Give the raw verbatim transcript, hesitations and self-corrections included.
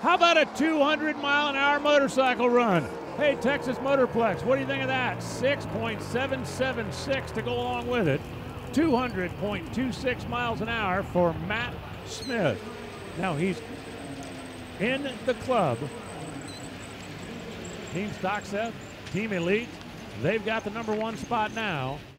How about a two hundred mile an hour motorcycle run? Hey, Texas Motorplex, what do you think of that? six point seven seven six to go along with it. two hundred point two six miles an hour for Matt Smith. Now he's in the club. Team Stock Seth, Team Elite, they've got the number one spot now.